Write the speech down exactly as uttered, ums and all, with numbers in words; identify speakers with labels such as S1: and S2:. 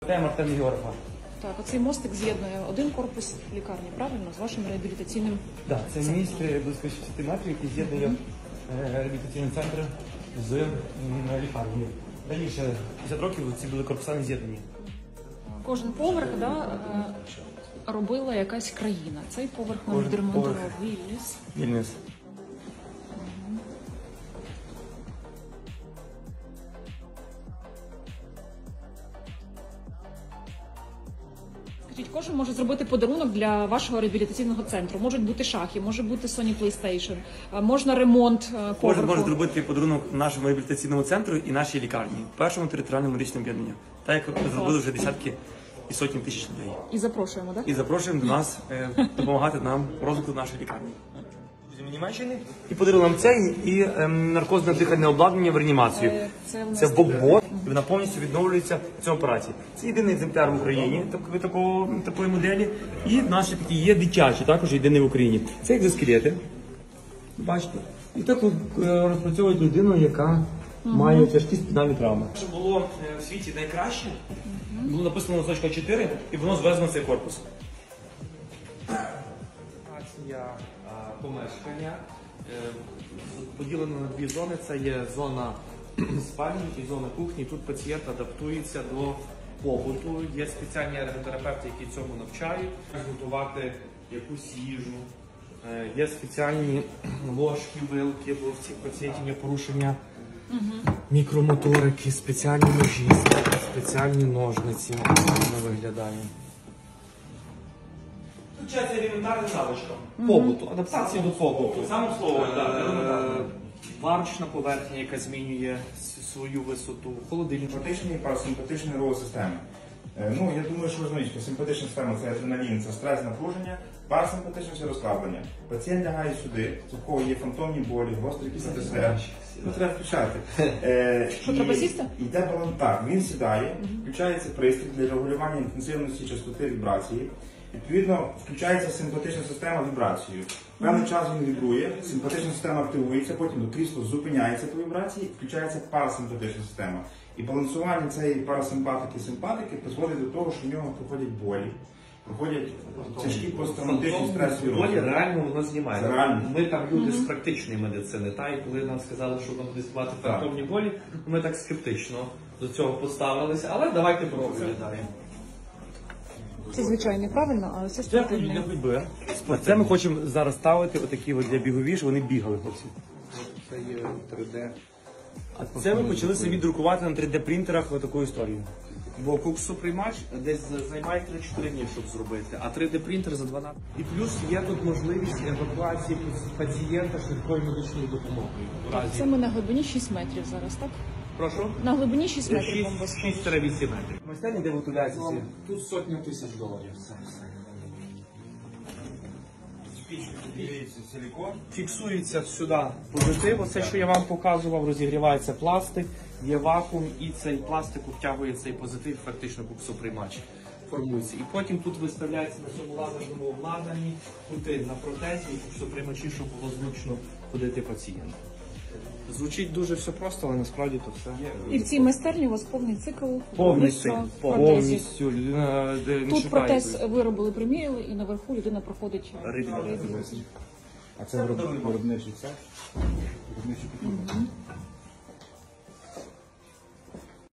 S1: Прямо Артем Георгієва.
S2: Так, оцей мостик з'єднує один корпус лікарні, правильно, з вашим реабілітаційним
S1: Так, це міст близько шістдесят метрів, який з'єднує реабілітаційний центр з лікарнею. Раніше, п'ятдесят років, ці були корпуса з'єднані.
S2: Кожен поверх, да, робила якась країна. Цей поверх нам відремонтував Вільнюс.
S1: Вільнюс.
S2: Скажіть, кожен може зробити подарунок для вашого реабілітаційного центру. Можуть бути шахи, може бути Sony PlayStation, можна ремонт поверху.
S1: Кожен може зробити подарунок нашому реабілітаційному центру і нашій лікарні, першому територіальному медичному об'єднанню. Так як ми зробили вже десятки і сотні тисяч людей.
S2: І запрошуємо, так?
S1: І запрошуємо до нас е, допомагати нам в розвитку нашої лікарні. З Німеччини і подарили нам це і е, наркозне дихальне обладнання в реанімацію.
S2: Це,
S1: це бокбот, і вона повністю відновлюється в цьому апараті. Це єдиний екземпляр в Україні такої, такого, такої моделі. І наші такі є дитячі, також єдиний в Україні. Це екзоскелети. Бачите? І так розпрацьовують людину, яка угу. має тяжкі спінальні травми. Щоб було в світі найкраще, угу. було написано носочка чотири, і воно звезено в цей корпус. Помешкання поділено на дві зони. Це є зона спальні і зона кухні. Тут пацієнт адаптується до побуту. Є спеціальні ерготерапевти, які цьому навчають. Готувати якусь їжу. Є спеціальні ложки, вилки, бо в цих пацієнтів є порушення мікромоторики, спеціальні ножі, спеціальні ножниці. Воно виглядає. Вчаться елементарна навичка побуту, адаптація до побуту. Саме слово, так. Варочна поверхня, яка змінює свою висоту, холодильник.
S3: Симпатичні і парасимпатичні нервові системи. Ну, я думаю, що важливо, що симпатична система – це адреналін, це стрес, напруження, парасимпатична – це розслаблення. Пацієнт лягає сюди, у кого є фантомні болі, гострий кисень. Ну, треба включати.
S2: Що, треба сісти?
S3: Йде баланс. Так, він сідає, включається пристрій для регулювання інтенсивності частоти вібрації. Відповідно, включається симпатична система вібрацією. Певний час він вібрує, симпатична система активується, потім до крісла зупиняється по вібрації, включається парасимпатична система. І балансування цієї парасимпатики-симпатики призводить до того, що в нього проходять болі, проходять тяжкі посттравматичні стресові
S4: болі. Реально воно знімає.
S3: Реально.
S4: Ми там люди з практичної медицини, та, і коли нам сказали, що воно дістувати фантомні болі, ми так скептично до цього поставилися, але давайте проглядаємо.
S2: Це звичайний, правильно, а це
S1: Це для ходьби. А це ми хочемо зараз ставити отакі от для бігові, щоб вони бігали, хлопці.
S4: Це є три де.
S1: А це ми почали собі друкувати на три де принтерах отаку історію.
S4: Бо куксоприймач десь займає три-чотири дні, щоб зробити, а три де принтер за дванадцять. І плюс є тут можливість евакуації пацієнта швидкою медичною допомогою.
S2: Це ми на глибині шість метрів зараз, так?
S4: Прошу?
S2: На глибині шість метрів
S4: шість-вісім метрів.
S1: Майстерні, де виготовляється ці?
S4: Тут сотня тисяч доларів. Все, все.
S3: силікон.
S4: Фіксується сюди позитив, оце, що я вам показував, розігрівається пластик, є вакуум, і цей пластик втягує цей позитив, фактично куксоприймач формується. І потім тут виставляється на цьому лазерному обладнанні кути на протезі і куксоприймачі, щоб було зручно ходити пацієнту. Звучить дуже все просто, але насправді то все.
S2: І в цій майстерні у вас повний цикл
S1: повністю. Повністю. Людина де не
S2: тут протез виробили, приміряли, і наверху людина проходить
S4: реабілітацію.
S3: А це виробничий цех? Виробничий підтримка.